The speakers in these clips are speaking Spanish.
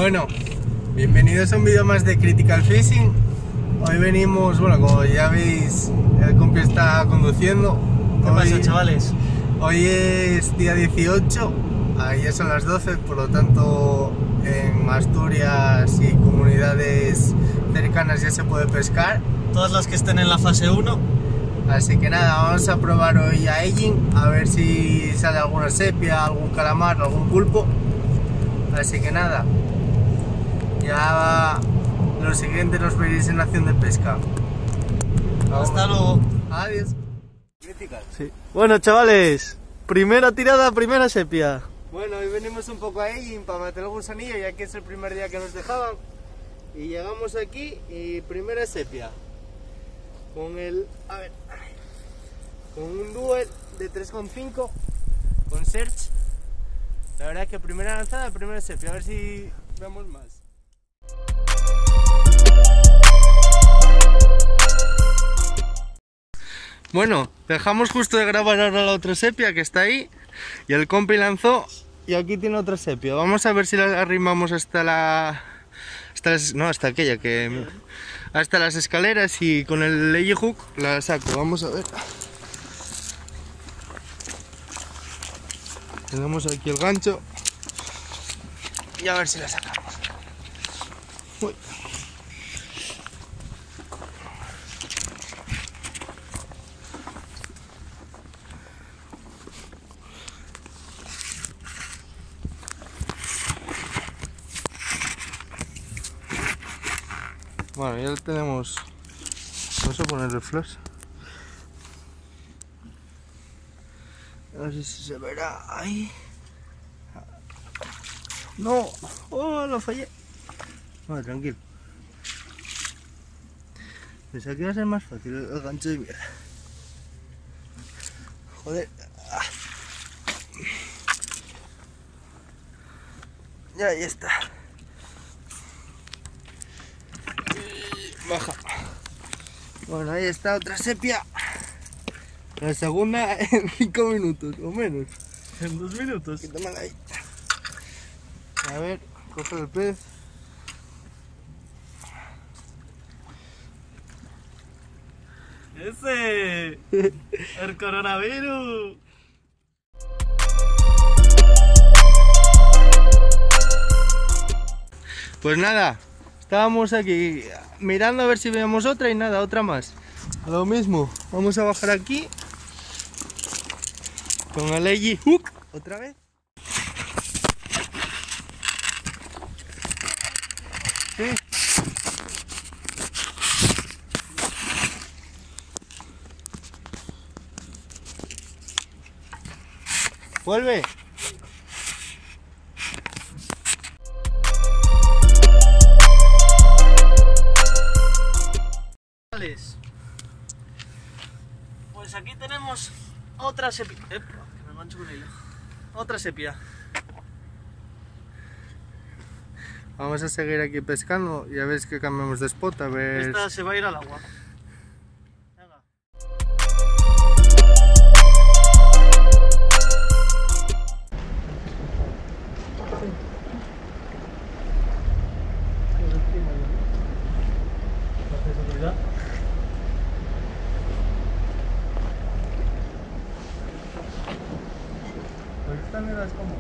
Bueno, bienvenidos a un vídeo más de Critical Fishing. Hoy venimos, bueno, como ya veis, el compi está conduciendo. ¿Qué pasa, chavales? Hoy es día 18, ya son las 12, por lo tanto en Asturias y comunidades cercanas ya se puede pescar. Todas las que estén en la fase 1. Así que nada, vamos a probar hoy a Ellin, a ver si sale alguna sepia, algún calamar, algún pulpo. Así que nada, ya lo siguiente nos veréis en la acción de pesca. Hasta luego. Adiós. Sí. Bueno, chavales, primera tirada, primera sepia. Bueno, hoy venimos un poco a Ellin para meter el gusanillo, ya que es el primer día que nos dejaban. Y llegamos aquí y primera sepia. Con el, con un Duel de 3,5 con Search. La verdad es que primera lanzada, primera sepia, a ver si vemos más. Bueno, dejamos justo de grabar ahora la otra sepia que está ahí y el compi lanzó y aquí tiene otra sepia. Vamos a ver si la arrimamos hasta aquella que hasta las escaleras y con el Legi Hook la saco. Vamos a ver. Tenemos aquí el gancho y a ver si la sacamos. Uy. Bueno, ya tenemos. Vamos a poner el flash. A ver si se verá ahí. No, oh, lo fallé. Vale, tranquilo. Pensaba que iba a ser más fácil el gancho de mierda. Joder. Ya, ahí está. Baja. Bueno, ahí está otra sepia. La segunda en 5 minutos o menos. En 2 minutos. Quítamela ahí. A ver, coge el pez. ¡Ese! ¡El coronavirus! Pues nada, estábamos aquí mirando a ver si veíamos otra y nada, otra más. Lo mismo, vamos a bajar aquí con el Legi Hook otra vez. Sí. Vuelve. Pues aquí tenemos otra sepia. Que me mancho con el hilo. Otra sepia. Vamos a seguir aquí pescando, ya ves que cambiamos de spot, a ver... Esta se va a ir al agua. Venga. Pues esta mierda es cómoda.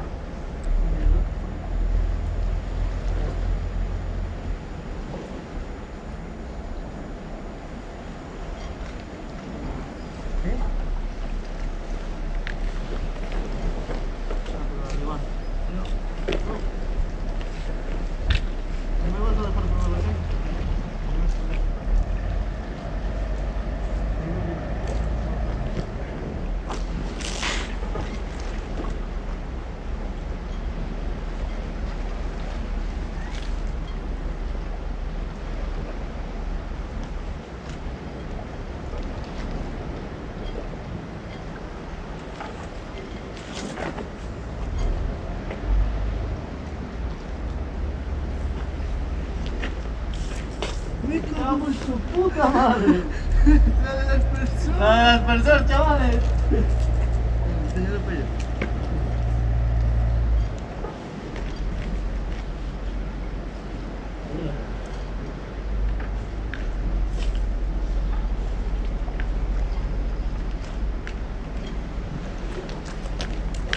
¡Me cago en su puta madre! ¡La del aspersor! ¡La del aspersor, chavales! El señor de Pello.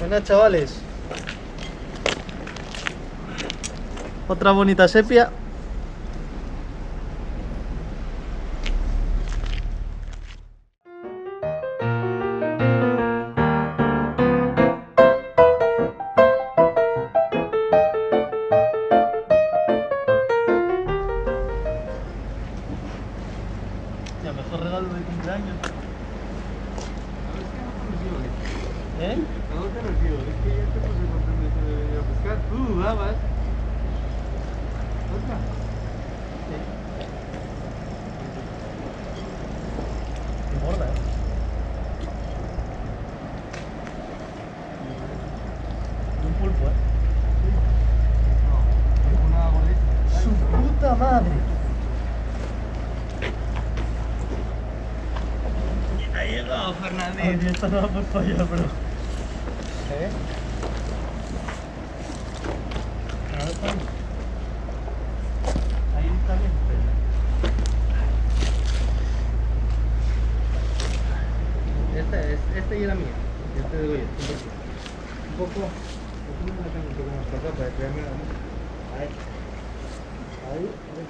Buenas, chavales. Otra bonita sepia. Ya, mejor regalo de cumpleaños. ¿Eh? No te recibo, es que ya te puse el compromiso de venir a pescar. Vas. ¿Otra? Qué gorda, ¿eh? Un pulpo, ¿eh? No, una gordita. ¡Su puta madre! Ha llegado Ay, Fernández. esta no va por fallar, bro. ¿Eh? A ver, está bien. Ahí está bien. Esta y la mía. Este de Goya. Un poco. Yo la tengo un poco más pasada para crearme la música. Ahí. Ahí.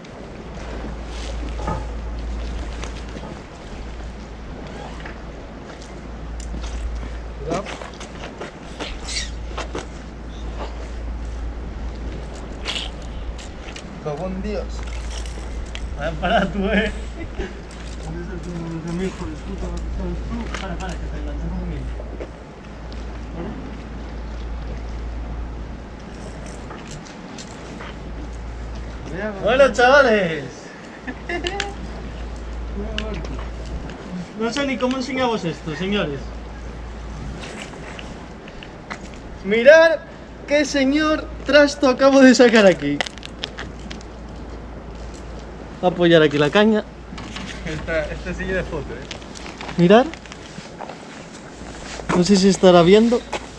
Cuidado. Cagón Dios. Para tú, ¿Dónde es el primo de mi hijo de puta? ¿Dónde estás tú? Para, que te enganchas conmigo. Bueno, chavales. No sé ni cómo enseñamos esto, señores. Mirad qué señor trasto acabo de sacar aquí. Voy a apoyar aquí la caña. Esta silla de foto, Mirad. No sé si estará viendo.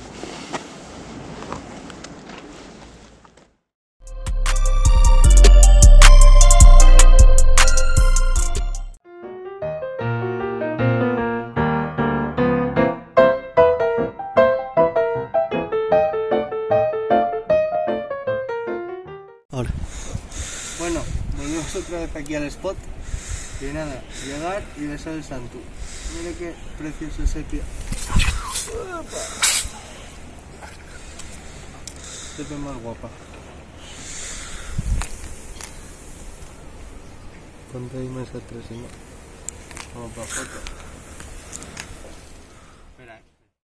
Ahora. Bueno, volvemos otra vez aquí al spot. Y nada, llegar y besar el santu. Mira qué precioso sepia. Sepia más guapa. Ponte ahí más atrás, si no. Vamos para foto. Espera,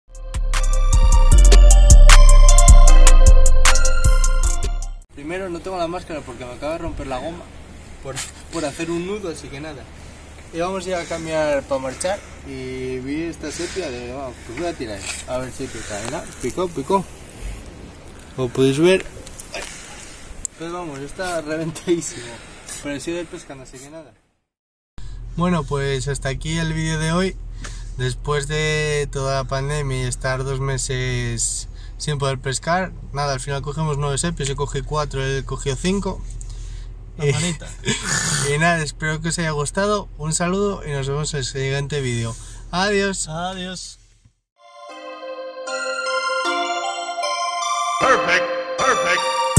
Primero no tengo la máscara porque me acaba de romper la goma por hacer un nudo, así que nada. Y vamos ya a cambiar para marchar y vi esta sepia de, bueno, pues voy a tirar, a ver si pica, ¿verdad? Picó. Como podéis ver, pues vamos, está reventadísimo, pero sigo del pescando, así que nada. Bueno, pues hasta aquí el vídeo de hoy. Después de toda la pandemia y estar 2 meses sin poder pescar, nada, al final cogemos 9 sepias, yo cogí 4, él cogió 5. Y nada, espero que os haya gustado, un saludo y nos vemos en el siguiente vídeo. Adiós. Adiós. Perfect.